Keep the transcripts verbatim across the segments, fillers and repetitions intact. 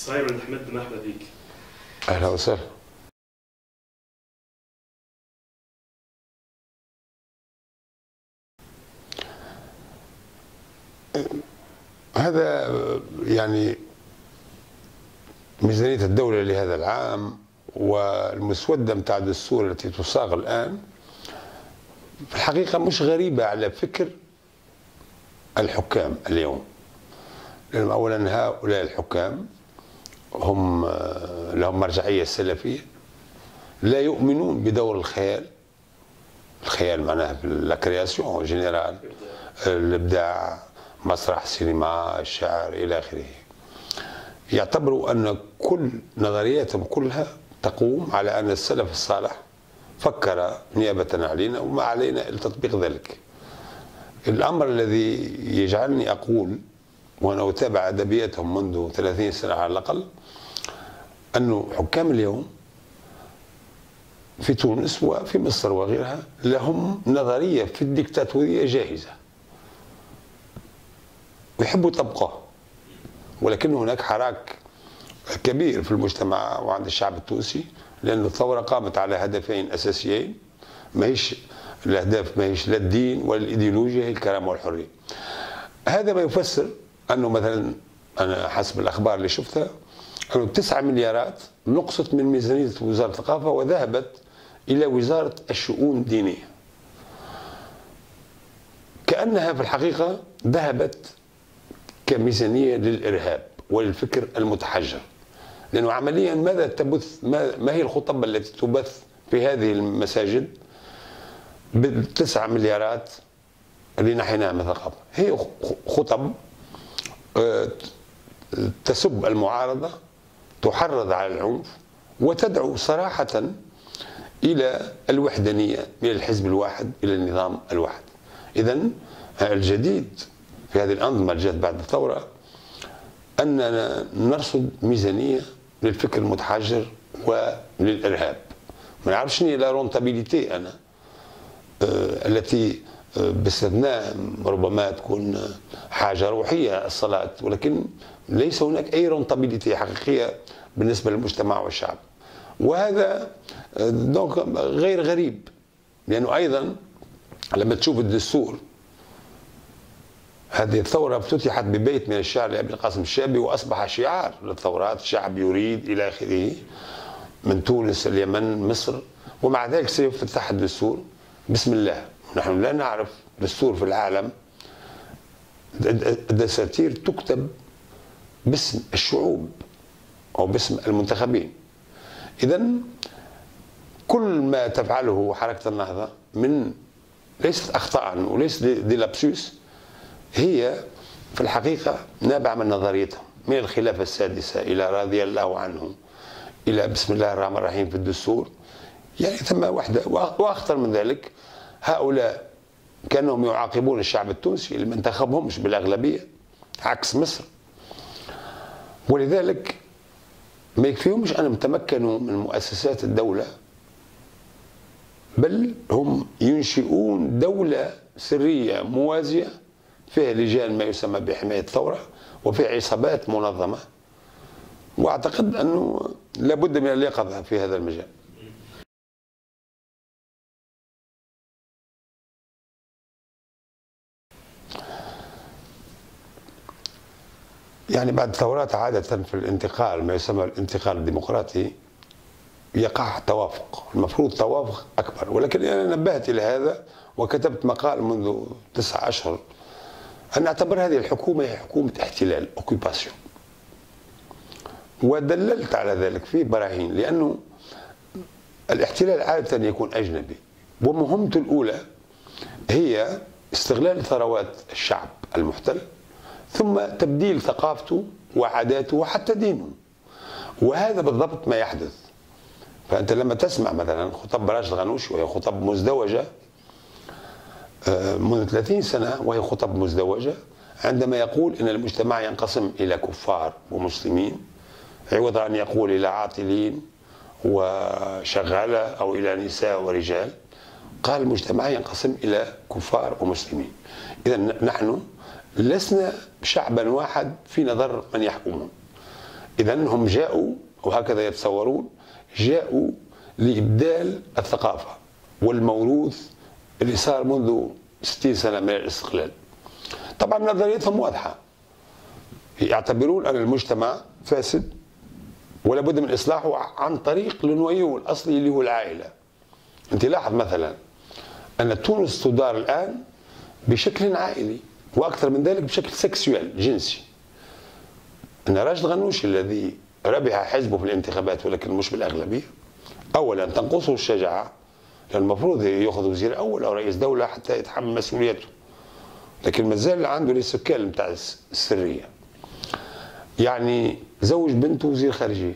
صاير ولد احمد، مرحبا بك. اهلا وسهلا. هذا يعني ميزانية الدولة لهذا العام والمسودة متاع الدستور التي تصاغ الآن في الحقيقة مش غريبة على فكر الحكام اليوم، لأن أولا هؤلاء الحكام هم لهم مرجعية سلفية، لا يؤمنون بدور الخيال. الخيال معناها في الكرياسيون جينيرال، الإبداع، مسرح، سينما، الشعر إلى آخره. يعتبروا أن كل نظرياتهم كلها تقوم على أن السلف الصالح فكر نيابة علينا وما علينا إلا تطبيق ذلك. الأمر الذي يجعلني أقول، وأنا أتابع أدبياتهم منذ ثلاثين سنة على الأقل، أن حكام اليوم في تونس وفي مصر وغيرها لهم نظرية في الديكتاتورية جاهزة ويحبوا يطبقوها، ولكن هناك حراك كبير في المجتمع وعند الشعب التونسي، لأن الثورة قامت على هدفين أساسيين، ماهيش الأهداف ماهيش لا الدين ولا الإيديولوجيا، هي الكرامة والحرية. هذا ما يفسر أنه مثلا أنا حسب الأخبار اللي شفتها أنه تسعة مليارات نقصت من ميزانية وزارة الثقافة وذهبت إلى وزارة الشؤون الدينية، كأنها في الحقيقة ذهبت كميزانية للإرهاب وللفكر المتحجر. لأنه عمليا ماذا تبث، ما هي الخطب التي تبث في هذه المساجد بالتسع مليارات اللي نحيناها من الثقافة؟ هي خطب تسب المعارضة، تحرض على العنف، وتدعو صراحة إلى الوحدانية، إلى الحزب الواحد، إلى النظام الواحد. إذن الجديد في هذه الأنظمة اللي جاءت بعد الثورة أننا نرصد ميزانية للفكر المتحجر وللإرهاب. ما نعرفش شنو هي لا رونتابيليتي أنا آه التي آه باستثناء ربما تكون حاجة روحية الصلاة، ولكن ليس هناك أي رونتابيليتي حقيقية بالنسبة للمجتمع والشعب. وهذا آه دونك غير غريب، لأنه أيضا لما تشوف الدستور، هذه الثورة افتتحت ببيت من الشعر لأبي القاسم الشابي وأصبح شعار للثورات، الشعب يريد إلى آخره، من تونس، اليمن، مصر، ومع ذلك سيفتتح الدستور بسم الله. نحن لا نعرف دستور في العالم الدساتير تكتب باسم الشعوب أو باسم المنتخبين. إذن كل ما تفعله حركة النهضة من ليست أخطاء وليست دي لابسوس، هي في الحقيقة نابعة من نظريتهم، من الخلافة السادسة إلى رضي الله عنه إلى بسم الله الرحمن الرحيم في الدستور. يعني ثم وحدة، وأخطر من ذلك هؤلاء كانهم يعاقبون الشعب التونسي اللي ما انتخبهمش بالأغلبية عكس مصر، ولذلك ما يكفيهمش أنهم تمكنوا من مؤسسات الدولة، بل هم ينشئون دولة سرية موازية فيها لجان ما يسمى بحماية الثورة وفي عصابات منظمة. وأعتقد أنه لابد من اليقظة في هذا المجال. يعني بعد الثورات عادة في الانتقال ما يسمى الانتقال الديمقراطي يقع توافق، المفروض توافق أكبر، ولكن أنا نبهت إلى هذا وكتبت مقال منذ تسعة أشهر أن أعتبر هذه الحكومة هي حكومة احتلال، اوكيباسيون، ودللت على ذلك في براهين، لأنه الاحتلال عادة يكون أجنبي ومهمته الأولى هي استغلال ثروات الشعب المحتل ثم تبديل ثقافته وعاداته وحتى دينه، وهذا بالضبط ما يحدث. فأنت لما تسمع مثلا خطب راشد الغنوشي وهي خطب مزدوجة منذ ثلاثين سنة، وهي خطب مزدوجة، عندما يقول إن المجتمع ينقسم إلى كفار ومسلمين عوض أن يقول إلى عاطلين وشغالة أو إلى نساء ورجال، قال المجتمع ينقسم إلى كفار ومسلمين. إذا نحن لسنا شعبا واحد في نظر من يحكمون. إذا هم جاءوا وهكذا يتصورون، جاءوا لإبدال الثقافة والموروث اللي صار منذ ستين سنة من الاستقلال. طبعا نظريتهم واضحة، يعتبرون أن المجتمع فاسد ولا بد من إصلاحه عن طريق النويو الأصلي اللي هو العائلة. أنت لاحظ مثلا أن تونس تدار الآن بشكل عائلي، وأكثر من ذلك بشكل سكسوال جنسي. أن راشد غنوشي الذي ربح حزبه في الانتخابات ولكن مش بالأغلبية، أولا تنقصه الشجاعة، لأن المفروض يأخذ وزير أول أو رئيس دولة حتى يتحمل مسؤوليته، لكن مازال عنده السكان نتاع السرية. يعني زوج بنته وزير خارجية،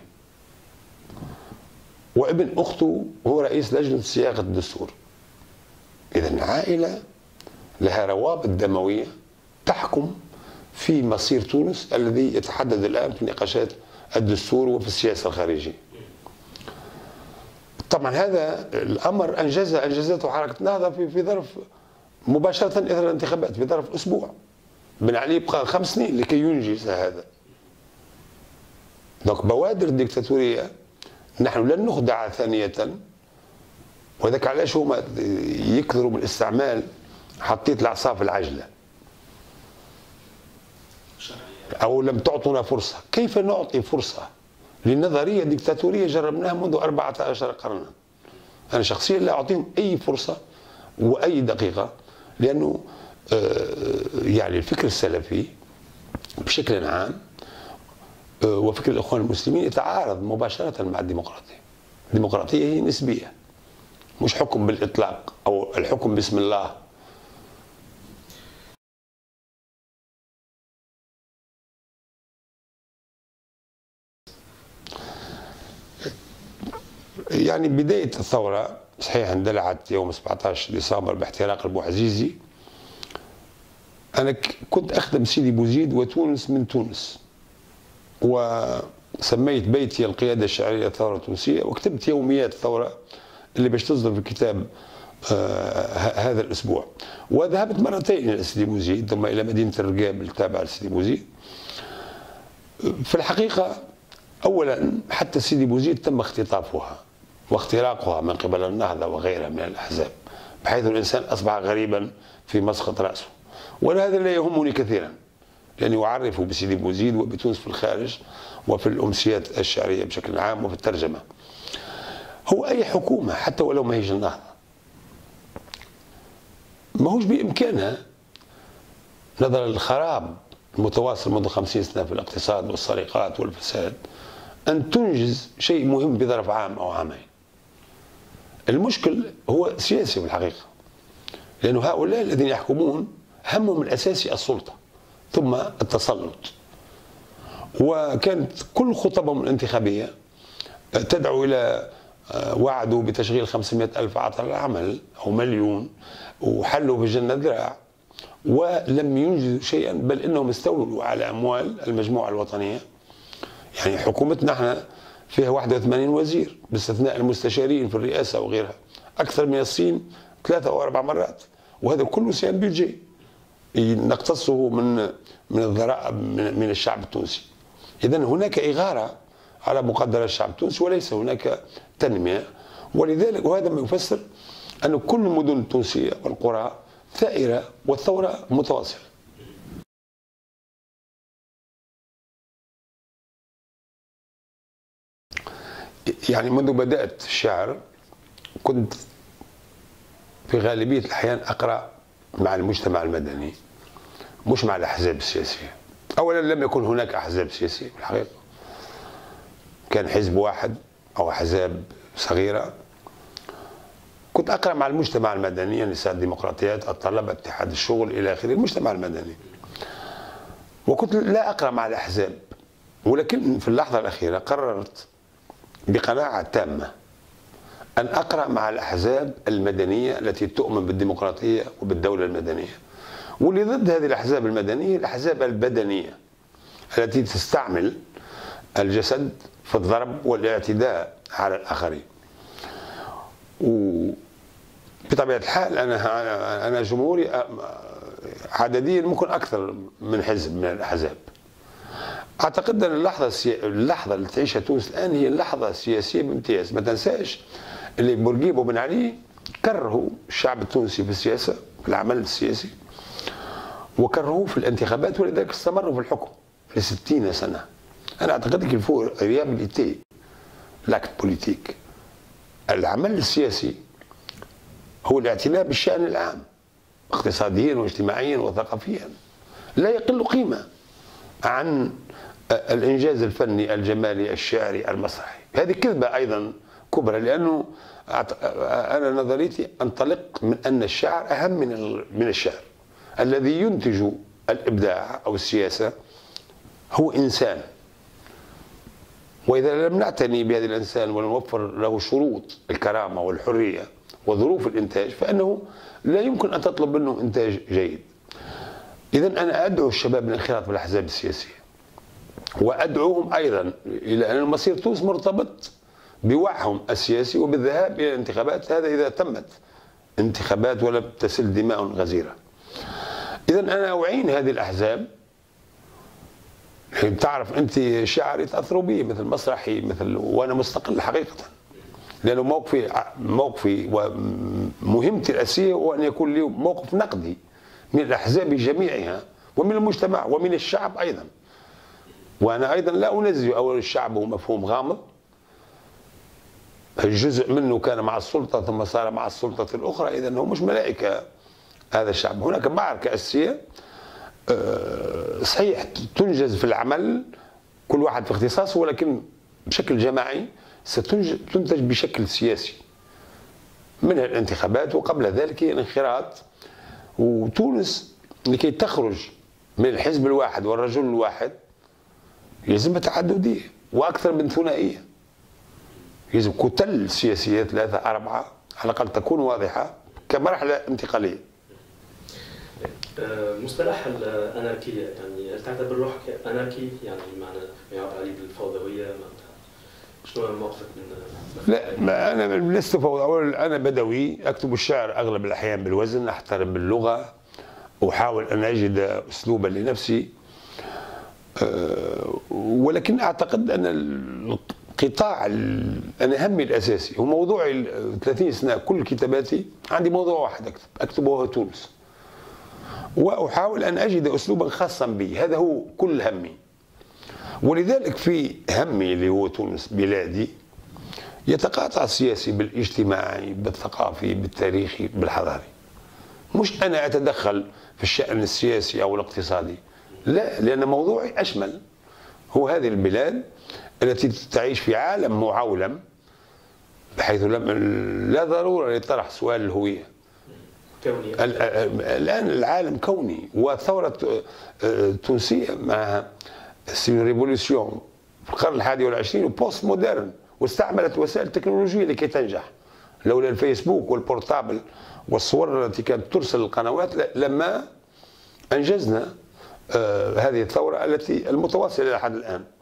وابن أخته هو رئيس لجنة صياغة الدستور. إذا عائلة لها روابط دموية تحكم في مصير تونس الذي يتحدد الآن في نقاشات الدستور وفي السياسة الخارجية. طبعا هذا الأمر أنجز أنجزته حركة النهضة في في ظرف مباشرة إثر الانتخابات، في ظرف أسبوع. بن علي بقى خمس سنين لكي ينجز هذا. دونك بوادر الديكتاتورية نحن لن نخدع ثانية، وذاك علاش هما يكثروا بالاستعمال حطيت العصا في العجلة، أو لم تعطونا فرصة. كيف نعطي فرصة لنظرية ديكتاتورية جربناها منذ أربعة عشر قرنا؟ أنا شخصيا لا أعطيهم أي فرصة وأي دقيقة، لأنه يعني الفكر السلفي بشكل عام وفكر الإخوان المسلمين يتعارض مباشرة مع الديمقراطية. الديمقراطية هي نسبية، مش حكم بالإطلاق أو الحكم باسم الله. يعني بداية الثورة صحيح اندلعت يوم سبعة عشر ديسمبر باحتراق البوعزيزي. أنا كنت أخدم سيدي بوزيد وتونس من تونس، وسميت بيتي القيادة الشعرية الثورة التونسية، وكتبت يوميات الثورة اللي باش تصدر في الكتاب آه هذا الأسبوع. وذهبت مرتين إلى سيدي بوزيد ثم إلى مدينة الرقاب التابعة لسيدي بوزيد. في الحقيقة أولا حتى سيدي بوزيد تم اختطافها واختراقها من قبل النهضة وغيرها من الأحزاب، بحيث الإنسان أصبح غريبا في مسقط رأسه. وهذا لا يهمني كثيرا، لأني أعرف بسيدي بوزيد وبتونس في الخارج وفي الأمسيات الشعرية بشكل عام وفي الترجمة. هو أي حكومة حتى ولو ما هيش النهضة ما هوش بإمكانها نظرا للخراب المتواصل منذ خمسين سنة في الاقتصاد والسرقات والفساد أن تنجز شيء مهم بظرف عام أو عامين. المشكل هو سياسي في الحقيقة، لأن هؤلاء الذين يحكمون همهم الأساسي السلطة ثم التسلط، وكانت كل خطبهم الانتخابية تدعو إلى وعدوا بتشغيل خمسمائة ألف عطر العمل أو مليون، وحلوا بالجنة ذراع، ولم ينجزوا شيئا، بل إنهم استولوا على أموال المجموعة الوطنية. يعني حكومتنا احنا فيها واحد وثمانين وزير باستثناء المستشارين في الرئاسة وغيرها، أكثر من الصين ثلاثة أو أربع مرات، وهذا كله سيان بيجي نقتصه من من الضرائب من الشعب التونسي. إذن هناك إغارة على مقدر الشعب التونسي وليس هناك تنمية، ولذلك وهذا ما يفسر أن كل المدن التونسية والقرى ثائرة والثورة متواصلة. يعني منذ بدأت الشعر كنت في غالبية الأحيان أقرأ مع المجتمع المدني مش مع الأحزاب السياسية. أولا لم يكن هناك أحزاب سياسية في الحقيقة، كان حزب واحد أو أحزاب صغيرة. كنت أقرأ مع المجتمع المدني، النساء الديمقراطيات، الطلبة، اتحاد الشغل إلى آخره، المجتمع المدني. وكنت لا أقرأ مع الأحزاب، ولكن في اللحظة الأخيرة قررت بقناعة تامة أن أقرأ مع الأحزاب المدنية التي تؤمن بالديمقراطية وبالدولة المدنية، واللي ضد هذه الأحزاب المدنية الأحزاب البدنية التي تستعمل الجسد في الضرب والاعتداء على الآخرين. وبطبيعة الحال أنا أنا جمهوري عدديا ممكن أكثر من حزب من الأحزاب، اعتقد ان اللحظه السي... اللحظه اللي تعيشها تونس الان هي اللحظه السياسيه بامتياز. ما تنساش اللي بورقيبه وبن علي كرهوا الشعب التونسي في السياسه، في العمل السياسي، وكرهوه في الانتخابات، ولذلك استمروا في الحكم في ستين سنه. انا اعتقد qu'il faut réhabiliter l'acte politique. العمل السياسي هو الاعتناء بالشأن العام اقتصاديا واجتماعيا وثقافيا، لا يقل قيمة عن الإنجاز الفني الجمالي الشعري المسرحي. هذه كذبة أيضا كبرى، لأنه أنا نظريتي أنطلق من أن الشعر أهم من من الشعر. الذي ينتج الإبداع أو السياسة هو إنسان، وإذا لم نعتني بهذا الإنسان ونوفر له شروط الكرامة والحرية وظروف الإنتاج، فإنه لا يمكن أن تطلب منه إنتاج جيد. إذا أنا أدعو الشباب للانخراط في الأحزاب السياسية، وأدعوهم أيضا إلى أن مصير تونس مرتبط بوعهم السياسي وبالذهاب إلى الانتخابات، هذا إذا تمت انتخابات ولم تسل دماء غزيرة. إذا أنا أعين هذه الأحزاب. تعرف أنت شعر يتأثروا به مثل مسرحي مثل، وأنا مستقل حقيقة، لأنه موقفي موقفي ومهمتي الأساسية هو أن يكون لي موقف نقدي من الأحزاب جميعها ومن المجتمع ومن الشعب أيضا. وأنا أيضا لا أنزه أول الشعب هو مفهوم غامض، جزء منه كان مع السلطة ثم صار مع السلطة الأخرى، إذا هو مش ملائكة هذا الشعب. هناك معركة أساسية صحيح تنجز في العمل كل واحد في اختصاصه، ولكن بشكل جماعي ستنتج بشكل سياسي منها الانتخابات، وقبل ذلك الانخراط. وتونس لكي تخرج من الحزب الواحد والرجل الواحد يلزم تعددية وأكثر من ثنائية. يجب كتل سياسية ثلاثة أربعة على الأقل تكون واضحة كمرحلة انتقالية. مصطلح الأناركية، يعني هل تعتبر روحك أناركي؟ يعني معنى يعبر عليه بالفوضوية؟ شنو موقفك من؟ لا، ما أنا لست فوضوي، أنا بدوي، أكتب الشعر أغلب الأحيان بالوزن، أحترم باللغة، أحاول أن أجد أسلوبا لنفسي. ولكن أعتقد أن القطاع أنا همي الأساسي هو موضوعي. ثلاثين سنة كل كتاباتي عندي موضوع واحد أكتب أكتبه هو تونس، وأحاول أن أجد أسلوبا خاصا بي، هذا هو كل همي. ولذلك في همي اللي هو تونس بلادي يتقاطع السياسي بالاجتماعي بالثقافي بالتاريخي بالحضاري. مش أنا أتدخل في الشأن السياسي أو الاقتصادي، لا، لأن موضوعي أشمل. هو هذه البلاد التي تعيش في عالم معولم، بحيث لا ضرورة لطرح سؤال الهوية. كوني. الآن العالم كوني، والثورة التونسية مع سي ريفولوسيون في القرن الحادي والعشرين وبوست مودرن، واستعملت وسائل التكنولوجيا لكي تنجح. لولا الفيسبوك والبورتابل والصور التي كانت ترسل القنوات لما أنجزنا هذه الثورة التي المتواصلة إلى حد الآن.